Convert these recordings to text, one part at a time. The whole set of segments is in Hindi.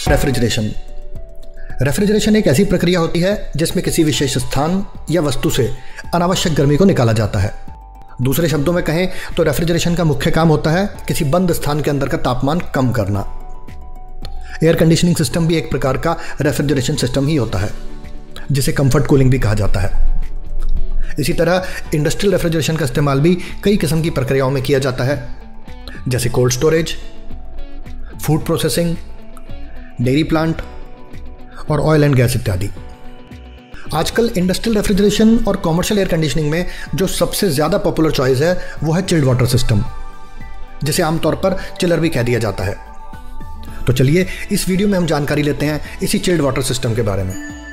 रेफ्रिजरेशन। रेफ्रिजरेशन एक ऐसी प्रक्रिया होती है जिसमें किसी विशेष स्थान या वस्तु से अनावश्यक गर्मी को निकाला जाता है। दूसरे शब्दों में कहें तो रेफ्रिजरेशन का मुख्य काम होता है किसी बंद स्थान के अंदर का तापमान कम करना। एयर कंडीशनिंग सिस्टम भी एक प्रकार का रेफ्रिजरेशन सिस्टम ही होता है, जिसे कंफर्ट कूलिंग भी कहा जाता है। इसी तरह इंडस्ट्रियल रेफ्रिजरेशन का इस्तेमाल भी कई किस्म की प्रक्रियाओं में किया जाता है, जैसे cold storage, food processing, dairy plant और ऑयल एंड गैस इत्यादि। आजकल इंडस्ट्रियल रेफ्रिजरेशन और कॉमर्शियल एयर कंडीशनिंग में जो सबसे ज़्यादा पॉपुलर चॉइस है वो है चिल्ड वाटर सिस्टम, जिसे आमतौर पर चिलर भी कह दिया जाता है। तो चलिए इस वीडियो में हम जानकारी लेते हैं इसी चिल्ड वाटर सिस्टम के बारे में।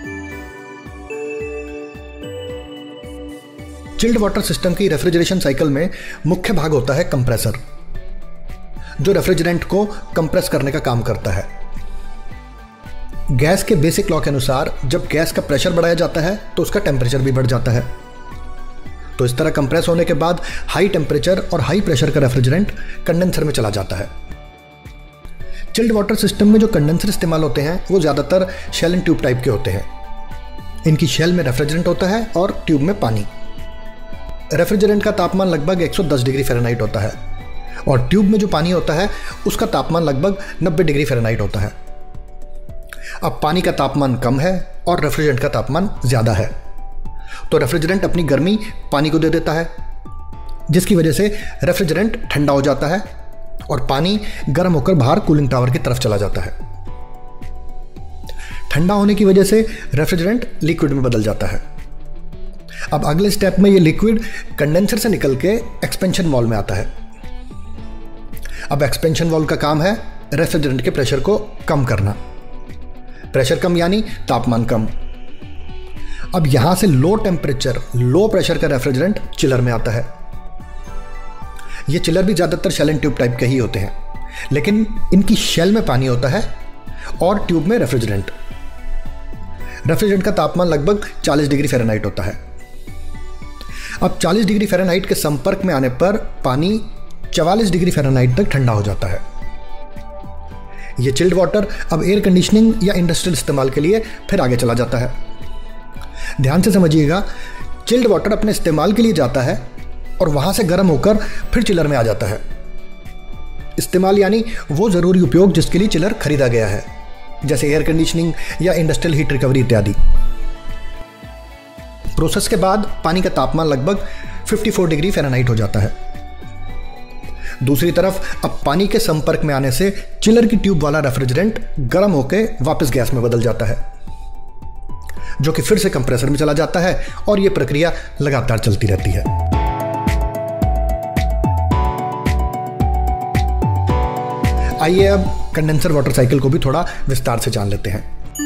चिल्ड वाटर सिस्टम की रेफ्रिजरेशन साइकिल में मुख्य भाग होता है कंप्रेसर, जो रेफ्रिजरेंट को कंप्रेस करने का काम करता है। गैस के बेसिक लॉ के अनुसार जब गैस का प्रेशर बढ़ाया जाता है तो उसका टेम्परेचर भी बढ़ जाता है। तो इस तरह कंप्रेस होने के बाद हाई टेम्परेचर और हाई प्रेशर का रेफ्रिजरेंट कंडेंसर में चला जाता है। चिल्ड वाटर सिस्टम में जो कंडेंसर इस्तेमाल होते हैं वो ज़्यादातर शेल एंड ट्यूब टाइप के होते हैं। इनकी शेल में रेफ्रिजरेंट होता है और ट्यूब में पानी। रेफ्रिजरेंट का तापमान लगभग 110 डिग्री फ़ारेनहाइट होता है और ट्यूब में जो पानी होता है उसका तापमान लगभग 90 डिग्री फ़ारेनहाइट होता है। अब पानी का तापमान कम है और रेफ्रिजरेंट का तापमान ज़्यादा है, तो रेफ्रिजरेंट अपनी गर्मी पानी को दे देता है, जिसकी वजह से रेफ्रिजरेंट ठंडा हो जाता है और पानी गर्म होकर बाहर कूलिंग टावर की तरफ चला जाता है। ठंडा होने की वजह से रेफ्रिजरेंट लिक्विड में बदल जाता है। अब अगले स्टेप में ये लिक्विड कंडेंसर से निकल के एक्सपेंशन वॉल्व में आता है। अब एक्सपेंशन वॉल्व का काम है रेफ्रिजरेंट के प्रेशर को कम करना। प्रेशर कम यानी तापमान कम। अब यहां से लो टेम्परेचर लो प्रेशर का रेफ्रिजरेंट चिलर में आता है। ये चिलर भी ज़्यादातर शेल एंड ट्यूब टाइप के ही होते हैं, लेकिन इनकी शेल में पानी होता है और ट्यूब में रेफ्रिजरेंट। रेफ्रिजरेंट का तापमान लगभग 40 डिग्री फ़ारेनहाइट होता है। अब 40 डिग्री फ़ारेनहाइट के संपर्क में आने पर पानी 44 डिग्री फ़ारेनहाइट तक ठंडा हो जाता है। ये चिल्ड वाटर अब एयर कंडीशनिंग या इंडस्ट्रियल इस्तेमाल के लिए फिर आगे चला जाता है। ध्यान से समझिएगा, चिल्ड वाटर अपने इस्तेमाल के लिए जाता है और वहां से गर्म होकर फिर चिलर में आ जाता है। इस्तेमाल यानी वो ज़रूरी उपयोग जिसके लिए चिलर खरीदा गया है, जैसे एयर कंडीशनिंग या इंडस्ट्रियल हीट रिकवरी इत्यादि। प्रोसेस के बाद पानी का तापमान लगभग 54 डिग्री फ़ारेनहाइट हो जाता है। दूसरी तरफ अब पानी के संपर्क में आने से चिलर की ट्यूब वाला रेफ्रिजरेंट गर्म होकर वापस गैस में बदल जाता है, जो कि फिर से कंप्रेसर में चला जाता है और यह प्रक्रिया लगातार चलती रहती है। आइए अब कंडेंसर वाटर साइकिल को भी थोड़ा विस्तार से जान लेते हैं।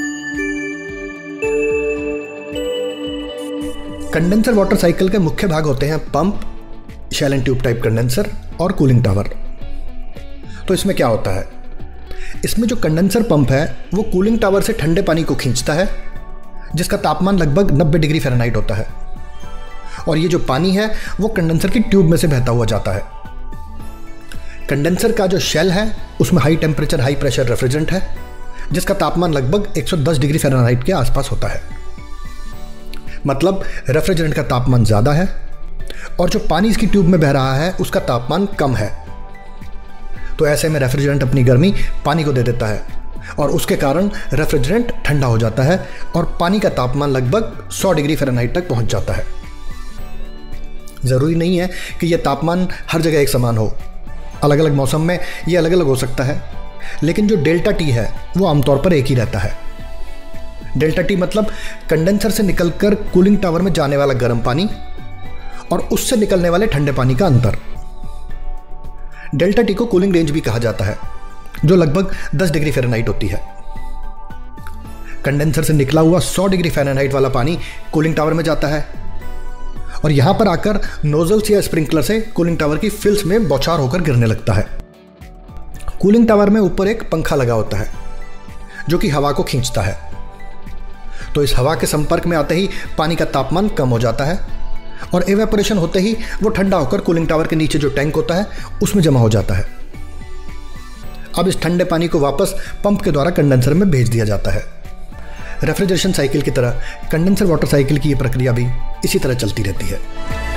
कंडेंसर वाटर साइकिल के मुख्य भाग होते हैं pump, shell and tube type condenser और कूलिंग टावर। तो इसमें क्या होता है? इसमें जो कंडेंसर पंप है वो कूलिंग टावर से ठंडे पानी को खींचता है, जिसका तापमान लगभग 90 डिग्री फ़ारेनहाइट होता है, और ये जो पानी है वो कंडेंसर की ट्यूब में से बहता हुआ जाता है। कंडेंसर का जो शेल है उसमें high temperature high pressure refrigerant है, जिसका तापमान लगभग 110 डिग्री फ़ारेनहाइट के आसपास होता है। मतलब रेफ्रिजरेंट का तापमान ज़्यादा है और जो पानी इसकी ट्यूब में बह रहा है उसका तापमान कम है। तो ऐसे में रेफ्रिजरेंट अपनी गर्मी पानी को दे देता है और उसके कारण रेफ्रिजरेंट ठंडा हो जाता है और पानी का तापमान लगभग 100 डिग्री फ़ारेनहाइट तक पहुंच जाता है। ज़रूरी नहीं है कि यह तापमान हर जगह एक समान हो, अलग अलग मौसम में यह अलग अलग हो सकता है, लेकिन जो डेल्टा टी है वो आमतौर पर एक ही रहता है। डेल्टा टी मतलब कंडेंसर से निकलकर कूलिंग टावर में जाने वाला गर्म पानी और उससे निकलने वाले ठंडे पानी का अंतर। डेल्टा टी को कूलिंग रेंज भी कहा जाता है, जो लगभग 10 डिग्री फ़ारेनहाइट होती है। कंडेंसर से निकला हुआ 100 डिग्री फ़ारेनहाइट वाला पानी कूलिंग टावर में जाता है और यहां पर आकर नोजल्स या स्प्रिंकलर से कूलिंग टावर की फिल्स में बौछार होकर गिरने लगता है। कूलिंग टावर में ऊपर एक पंखा लगा होता है जो कि हवा को खींचता है। तो इस हवा के संपर्क में आते ही पानी का तापमान कम हो जाता है और एवेपोरेशन होते ही वो ठंडा होकर कूलिंग टावर के नीचे जो टैंक होता है उसमें जमा हो जाता है। अब इस ठंडे पानी को वापस पंप के द्वारा कंडेंसर में भेज दिया जाता है। रेफ्रिजरेशन साइकिल की तरह कंडेंसर वाटर साइकिल की ये प्रक्रिया भी इसी तरह चलती रहती है।